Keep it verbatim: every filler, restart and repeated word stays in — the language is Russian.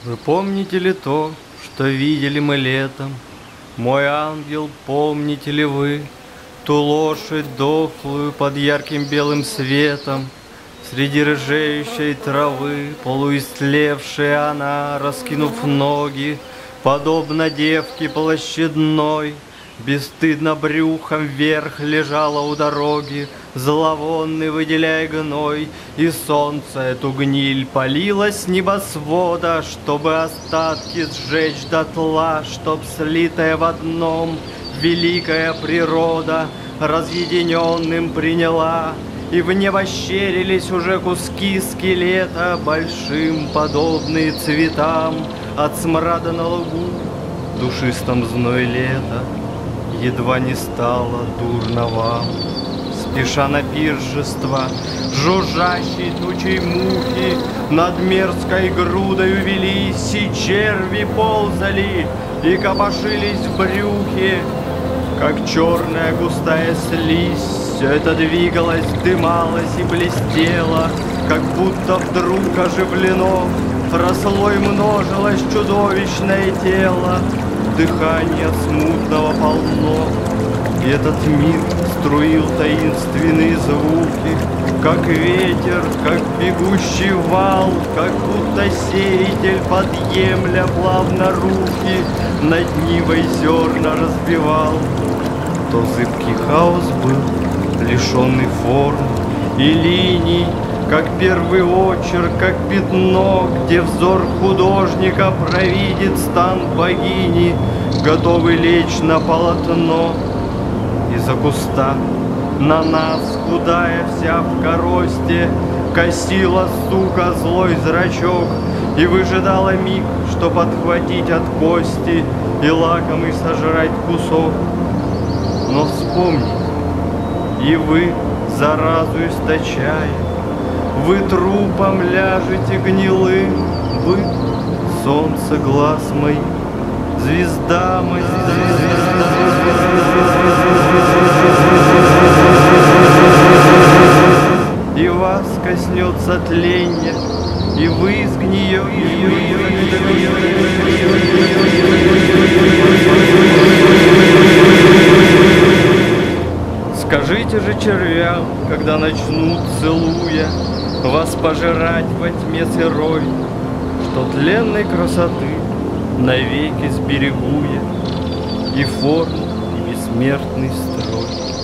Вы помните ли то, что видели мы летом? Мой ангел, помните ли вы ту лошадь дохлую под ярким белым светом? Среди рыжеющей травы, полуистлевшая она, раскинув ноги, подобно девке площадной, бесстыдно брюхом вверх лежала у дороги, зловонный выделяя гной, и солнце эту гниль палило с небосвода, чтобы остатки сжечь дотла, чтоб слитая в одном великая природа разъединенным приняла, и в небо щерились уже куски скелета, большим подобные цветам от смрада на лугу, душистом зной лета. Едва не стало дурно вам, спеша на пиршество, жужжащей тучей мухи над мерзкой грудою велись, и черви ползали и копошились в брюхе, как черная густая слизь. Все это двигалось, дымалось и блестело, как будто вдруг оживлено, росло и множилось чудовищное тело. Дыхание смутного полно, и этот мир струил таинственные звуки, как ветер, как бегущий вал, как будто сеятель, подъемля плавно руки, над нивой зерна разбивал. То зыбкий хаос был, лишенный форм и линий, как первый очерк, как пятно, где взор художника провидит стан богини, готовый лечь на полотно. Из-за куста на нас, худая вся в коросте, косила сука злой зрачок и выжидала миг, чтоб отхватить от кости и лакомый сожрать кусок. Но вспомни, и вы, заразу источая, вы трупом ляжете гнилым, вы солнце глаз моих, звезда моя, звезда. И вас коснется тленье, и вы сгниете. Скажите же червям, когда начнут, целуя, вас пожирать во тьме сырой, что тленной красоты навеки сберегу я и форму, и бессмертный строй.